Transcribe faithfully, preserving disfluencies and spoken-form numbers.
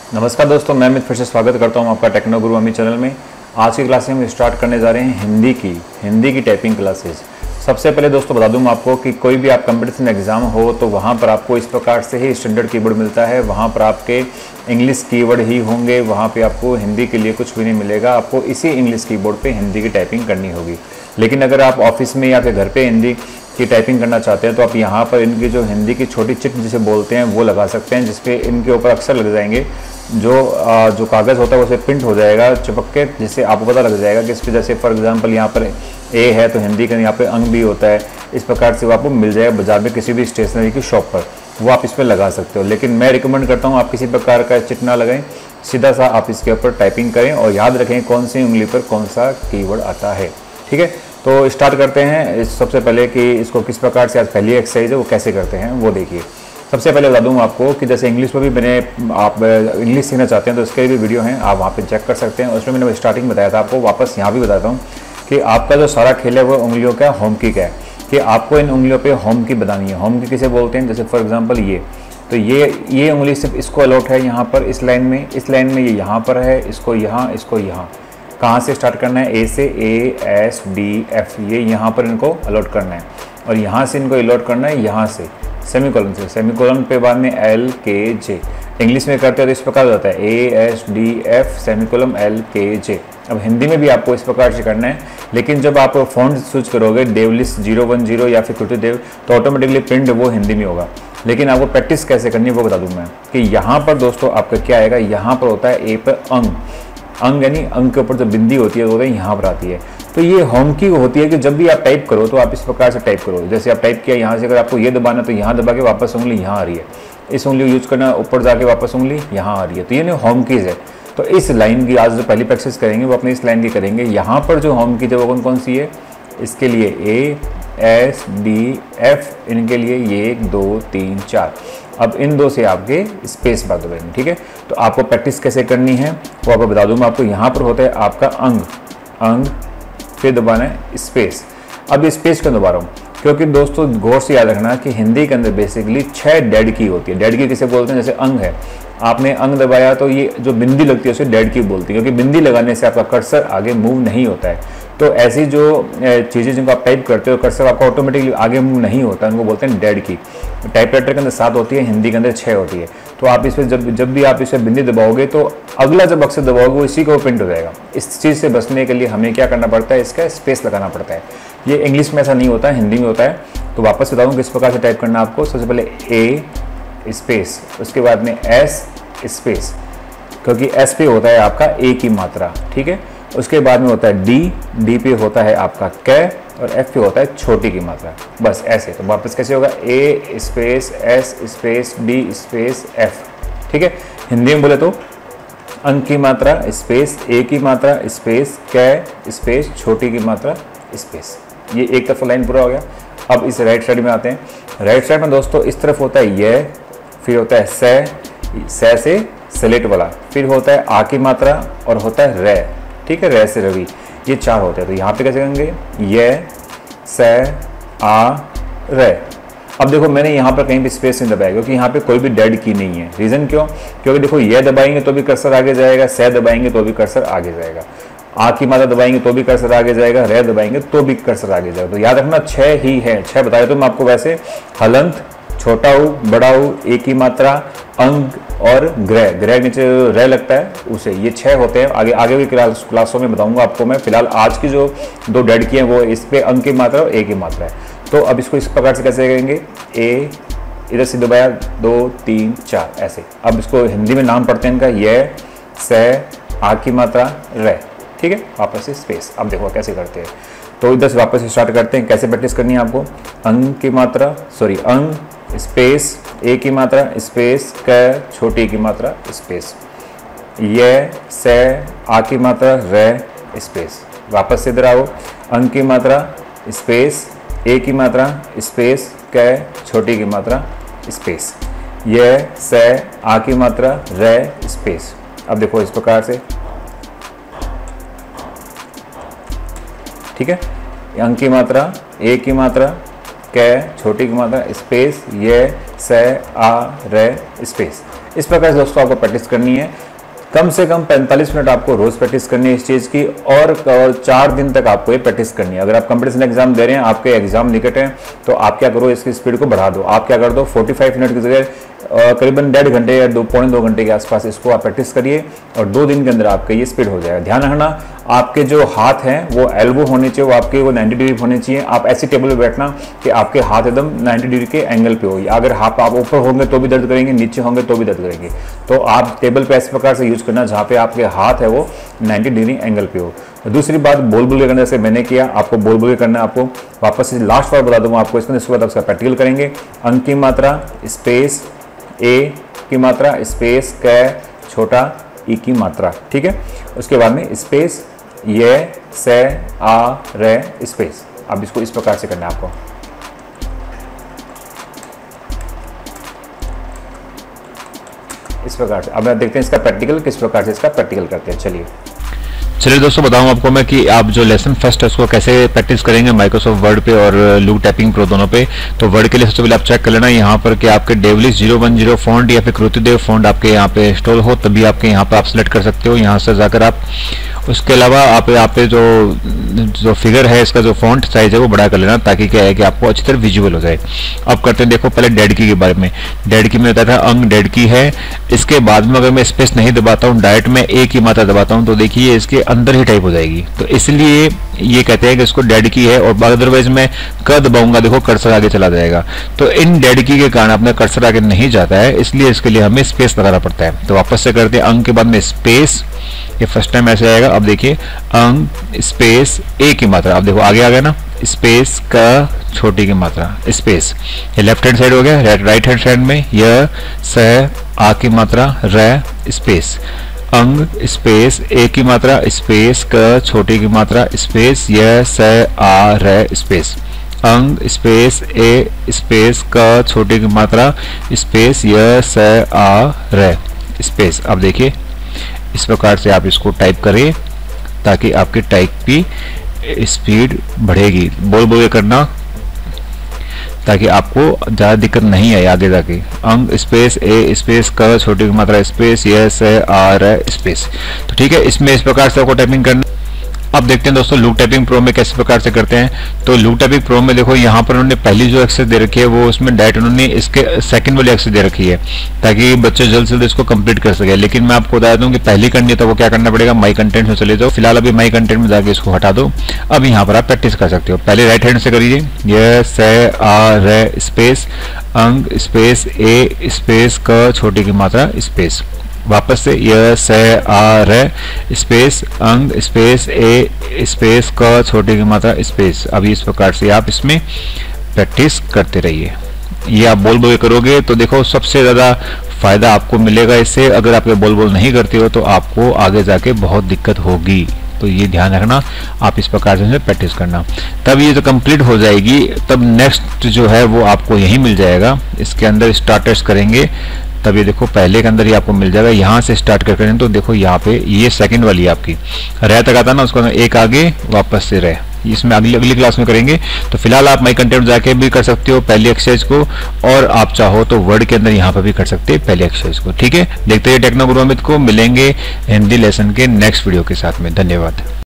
नमस्कार दोस्तों, मैं अमित फिर से स्वागत करता हूं आपका टेक्नोगुरु अमित चैनल में। आज की क्लास में हम स्टार्ट करने जा रहे हैं हिंदी की हिंदी की टाइपिंग क्लासेस। सबसे पहले दोस्तों बता दूं आपको कि कोई भी आप कंपटीशन एग्जाम हो तो वहां पर आपको इस प्रकार से ही स्टैंडर्ड कीबोर्ड मिलता है। वहां पर आपके इंग्लिश कीवर्ड ही होंगे, वहां पे आपको हिंदी के लिए कुछ भी नहीं मिलेगा। आपको इसी इंग्लिश कीबोर्ड पे हिंदी की टाइपिंग करनी होगी। लेकिन अगर आप ऑफिस में या फिर घर पे हिंदी की टाइपिंग करना चाहते हैं तो आप यहाँ पर इनकी जो हिंदी की छोटी चिट जिसे बोलते हैं वो लगा सकते हैं, जिसपे इनके ऊपर अक्षर लग जाएंगे। जो जो कागज़ होता है उसे प्रिंट हो जाएगा चिपक के, जिससे आपको पता लग जाएगा कि इस पर जैसे फॉर एग्जांपल यहाँ पर ए है तो हिंदी का यहाँ पे अंग भी होता है। इस प्रकार से वो आपको मिल जाएगा बाजार में किसी भी स्टेशनरी की शॉप पर, वो आप इस पर लगा सकते हो। लेकिन मैं रिकमेंड करता हूँ आप किसी प्रकार का चिट ना लगाएं, सीधा सा आप इसके ऊपर टाइपिंग करें और याद रखें कौन सी उंगली पर कौन सा कीवर्ड आता है। ठीक है, तो स्टार्ट करते हैं। सबसे पहले कि इसको किस प्रकार से आज पहली एक्सरसाइज है वो कैसे करते हैं वो देखिए। सबसे पहले बता दूँ आपको कि जैसे इंग्लिश में भी मैंने, आप इंग्लिश सीखना चाहते हैं तो इसके भी वीडियो हैं, आप वहाँ पे चेक कर सकते हैं। उसमें मैंने स्टार्टिंग बताया था आपको, वापस यहाँ भी बताता हूँ कि आपका जो सारा खेल है वो उंगलियों का होम की का है, कि आपको इन उंगलियों पे होम की बतानी है। होम की किसे बोलते हैं, जैसे फॉर एग्जांपल ये, तो ये ये उंगली सिर्फ इसको अलॉट है यहाँ पर, इस लाइन में, इस लाइन में ये यहाँ पर है, इसको यहाँ, इसको यहाँ। कहाँ से स्टार्ट करना है, ए से, ए एस डी एफ, ये यहाँ पर इनको अलॉट करना है। और यहाँ से इनको अलॉट करना है यहाँ से सेमीकोलन से, सेमीकोलन पे बाद में एल के जे। इंग्लिश में करते हैं तो इस प्रकार होता है A S D F semicolon L K J. अब हिंदी में भी आपको इस प्रकार से करना है, लेकिन जब आप फॉन्ट स्विच करोगे देवलिस जीरो वन जीरो या फिर कुछ देव तो ऑटोमेटिकली प्रिंट वो हिंदी में होगा। लेकिन आपको प्रैक्टिस कैसे करनी है वो बता दूँ मैं, कि यहाँ पर दोस्तों आपका क्या आएगा, यहाँ पर होता है ए पर अंग, अंग यानी अंग के ऊपर जो बिंदी होती है वो यहाँ पर आती है। तो ये होम की होती है कि जब भी आप टाइप करो तो आप इस प्रकार से टाइप करो। जैसे आप टाइप किया यहाँ से, अगर आपको ये दबाना तो यहाँ दबा के वापस उंगली यहाँ आ रही है, इस उंगली को यूज करना, ऊपर जाके वापस उंगली यहाँ आ रही है। तो ये नहीं होम कीज है। तो इस लाइन की आज जो पहली प्रैक्टिस करेंगे वो अपने इस लाइन की करेंगे। यहाँ पर जो होम कीज है वो कौन कौन सी है, इसके लिए ए एस डी एफ, इनके लिए ये एक दो तीन चार। अब इन दो से आपके स्पेस बार दबाएंगे। ठीक है, तो आपको प्रैक्टिस कैसे करनी है वो आपको बता दूँ मैं आपको। यहाँ पर होता है आपका अंग, अंग फिर दबाना है स्पेस। अब स्पेस क्यों दबा रहा हूँ, क्योंकि दोस्तों गौर से याद रखना कि हिंदी के अंदर बेसिकली छह डेड की होती है। डेड की किसे बोलते हैं, जैसे अंग है, आपने अंग दबाया तो ये जो बिंदी लगती है उसे डेड की बोलती है, क्योंकि बिंदी लगाने से आपका कर्सर आगे मूव नहीं होता है। तो ऐसी जो चीज़ें जिनको आप टाइप करते हो कर्सर आपका ऑटोमेटिकली आगे मूव नहीं होता है, उनको बोलते हैं डेड की। टाइपराइटर के अंदर सात होती है, हिंदी के अंदर छः होती है। तो आप इस पर जब जब भी आप इसे बिंदी दबाओगे तो अगला जब अक्षर दबाओगे वो इसी को प्रिंट हो जाएगा। इस चीज़ से बचने के लिए हमें क्या करना पड़ता है, इसका स्पेस लगाना पड़ता है। ये इंग्लिश में ऐसा नहीं होता है, हिंदी में होता है। तो वापस बताऊँ किस प्रकार से टाइप करना है आपको। सबसे पहले ए स्पेस, उसके बाद में एस स्पेस, क्योंकि एस पे होता है आपका ए की मात्रा। ठीक है, उसके बाद में होता है डी, डी पे होता है आपका कै, और एफ पे होता है छोटी की मात्रा। बस ऐसे। तो वापस कैसे होगा, A space S space D space F. ठीक है, हिंदी में बोले तो अंक की मात्रा स्पेस, ए की मात्रा स्पेस, कै स्पेस छोटी की मात्रा स्पेस। ये एक तरफ लाइन पूरा हो गया। अब इस राइट साइड में आते हैं। राइट साइड में दोस्तों इस तरफ होता है ये, फिर होता है सै, सै से स्लेट वाला, फिर होता है आ की मात्रा और होता है रे। ठीक है, रे से रवि, ये चार होते हैं। तो यहाँ पे कैसे करेंगे, ये से आ रे। अब देखो मैंने यहाँ पर कहीं भी स्पेस नहीं दबाया, क्योंकि यहाँ पे कोई भी डेड की नहीं है। रीज़न क्यों, क्योंकि देखो ये दबाएंगे तो भी कर्सर आगे जाएगा, से दबाएंगे तो भी कर्सर आगे जाएगा, आ की मात्रा दबाएंगे तो भी कर्सर आगे जाएगा, रे दबाएंगे तो भी कर्सर आगे जाएगा। तो याद रखना छः ही है, छः बताया तो मैं आपको। वैसे हलंत, छोटा ऊ, बड़ा ऊ, एक ही मात्रा, अंग और ग्रह, ग्रह नीचे रह लगता है उसे, ये छह होते हैं। आगे आगे भी क्लास क्लासों में बताऊंगा आपको मैं। फिलहाल आज की जो दो डेड की हैं वो इस पे अंग की मात्रा और ए की मात्रा है। तो अब इसको इस प्रकार से कैसे करेंगे, ए इधर से दबाया दो तीन चार ऐसे। अब इसको हिंदी में नाम पढ़ते हैं इनका, ये से आ की मात्रा रे। ठीक है, वापस से स्पेस। अब देखो कैसे करते हैं। तो इधर से वापस स्टार्ट करते हैं। कैसे प्रैक्टिस करनी है आपको, अंग की मात्रा सॉरी अंग स्पेस, ए की मात्रा स्पेस, क छोटी की मात्रा स्पेस, ये से आ की मात्रा रे स्पेस। वापस से इधर आओ, अंग की मात्रा स्पेस, ए की मात्रा स्पेस, क छोटी की मात्रा स्पेस, ये से आ की मात्रा रे स्पेस। अब देखो इस प्रकार से। ठीक है, अंग की मात्रा, ए की मात्रा, क छोटी की मात्रा स्पेस य स आ र स्पेस। इस प्रकार से दोस्तों आपको प्रैक्टिस करनी है। कम से कम पैंतालीस मिनट आपको रोज प्रैक्टिस करनी है इस चीज़ की, और चार दिन तक आपको ये प्रैक्टिस करनी है। अगर आप कंपटीशन एग्जाम दे रहे हैं, आपके एग्जाम निकट है, तो आप क्या करो, इसकी स्पीड को बढ़ा दो। आप क्या कर दो, पैंतालीस मिनट की जगह करीबन डेढ़ घंटे या दो पौने दो घंटे के आसपास इसको आप प्रैक्टिस करिए, और दो दिन के अंदर आपका ये स्पीड हो जाएगा। ध्यान रखना, आपके जो हाथ हैं वो एल्बो होने चाहिए, वो आपके वो नब्बे डिग्री होने चाहिए। आप ऐसी टेबल पे बैठना कि आपके हाथ एकदम नब्बे डिग्री के एंगल पे हो। अगर हाथ आप ऊपर होंगे तो भी दर्द करेंगे, नीचे होंगे तो भी दर्द करेंगे। तो आप टेबल पे इस प्रकार से यूज करना जहाँ पे आपके हाथ है वो नब्बे डिग्री एंगल पे हो। तो दूसरी बात, बोल बोल के करने से मैंने किया, आपको बोल बोल के करना है। आपको वापस से लास्ट बार बता दूंगा आपको, इसके इसके बाद उसका प्रैक्टिकल करेंगे। अंक की मात्रा स्पेस ए की मात्रा स्पेस क छोटा ई की मात्रा, ठीक है। उसके बाद में स्पेस ये से आ रे स्पेस। अब इसको इस प्रकार से करना है आपको। इस प्रकार से अब देखते हैं इसका प्रैक्टिकल, किस प्रकार से इसका प्रैक्टिकल करते हैं। चलिए चलिए दोस्तों, बताऊं आपको मैं कि आप जो लेसन फर्स्ट है उसको कैसे प्रैक्टिस करेंगे माइक्रोसॉफ्ट वर्ड पे और लूक टाइपिंग प्रो दोनों पे। तो वर्ड के लिए सबसे पहले आप चेक कर लेना यहाँ पर कि आपके DevLys zero one zero font या फिर कृतिदेव फॉन्ट आपके यहाँ पे इंस्टॉल हो, तभी आपके यहाँ पे आप सिलेक्ट कर सकते हो। यहाँ से जाकर आप उसके अलावा आप यहाँ पे जो जो फिगर है इसका जो फॉन्ट साइज है वो बड़ा कर लेना, ताकि क्या है कि आपको अच्छी तरह विजुअल हो जाए। अब करते हैं, देखो पहले डेड की के बारे में। डेड की में बताया था अंग डेड की है। इसके बाद में अगर मैं स्पेस नहीं दबाता हूँ, डायरेक्ट में ए की मात्रा दबाता हूँ, तो देखिए इसके अंदर ही टाइप हो जाएगी। तो इसलिए ये कहते हैं कि इसको डेड की है। और अदरवाइज मैं क दबाऊंगा, देखो कर्सर आगे चला जाएगा। तो इन डेड की के कारण अपना कर्सर आगे नहीं जाता है, इसलिए इसके लिए हमें स्पेस लगाना पड़ता है। तो वापस से करते हैं, अंग के बाद में स्पेस, ये फर्स्ट टाइम ऐसे आएगा। अब देखिए अंग स्पेस ए की मात्रा, अब देखो आगे आ गया ना, स्पेस का छोटी की मात्रा स्पेस। ये लेफ्ट हैंड साइड हो गया। राइट हैंड साइड में य स आ की मात्रा र स्पेस। अंग स्पेस ए की मात्रा स्पेस क छोटी की मात्रा स्पेस य स आ र स्पेस। अंग स्पेस ए स्पेस क छोटी की मात्रा स्पेस य स आ र स्पेस। अब देखिए इस प्रकार से आप इसको टाइप करें ताकि आपकी टाइप की स्पीड बढ़ेगी। बोल बोल के करना ताकि आपको ज़्यादा दिक्कत नहीं आए आगे जाके। अंग स्पेस ए स्पेस क छोटी की मात्रा स्पेस ये से आ रहा है स्पेस। तो ठीक है, इसमें इस प्रकार से आपको टाइपिंग करना। अब देखते हैं दोस्तों लूक टाइपिंग प्रो में कैसे प्रकार से करते हैं। तो लूक टाइपिंग प्रो में देखो यहाँ पर उन्होंने पहली जो एक्सेस दे रखी है वो उसमें डायरेक्ट उन्होंने इसके सेकंड वाली एक्सेस दे रखी है ताकि बच्चे जल्द से जल्द इसको कंप्लीट कर सके। लेकिन मैं आपको बता दूं कि पहली करनी है तो वो क्या करना पड़ेगा, माई कंटेंट में चले जाओ। फिलहाल अभी माई कंटेंट में जाके इसको हटा दो। अब यहाँ पर आप प्रैक्टिस कर सकते हो। पहले राइट हैंड से करिए, ये से आ र स्पेस अंग स्पेस ए स्पेस क छोटी की मात्रा स्पेस। वापस से य से आ र स्पेस अंग स्पेस ए स्पेस क छोटे की मात्रा स्पेस। अभी इस प्रकार से आप इसमें प्रैक्टिस करते रहिए। ये आप बोल बोल करोगे तो देखो सबसे ज़्यादा फायदा आपको मिलेगा इससे। अगर आप ये बोल बोल नहीं करते हो तो आपको आगे जाके बहुत दिक्कत होगी। तो ये ध्यान रखना, आप इस प्रकार से प्रैक्टिस करना, तब ये जो कंप्लीट हो जाएगी तब नेक्स्ट जो है वो आपको यही मिल जाएगा। इसके अंदर स्टार्टर्स करेंगे तब ये देखो पहले के अंदर ही आपको मिल जाएगा। यहाँ से स्टार्ट कर करें तो देखो यहाँ पे ये सेकंड वाली आपकी रह तक आता ना, उसको एक आगे वापस से रह, इसमें अगली अगली क्लास में करेंगे। तो फिलहाल आप माई कंटेंट जाके भी कर सकते हो पहली एक्सरसाइज को, और आप चाहो तो वर्ड के अंदर यहाँ पर भी कर सकते हैं पहली एक्सरसाइज को। ठीक है, देखते हैं टेक्नो गुरु अमित को। मिलेंगे हिंदी लेसन के नेक्स्ट वीडियो के साथ में। धन्यवाद।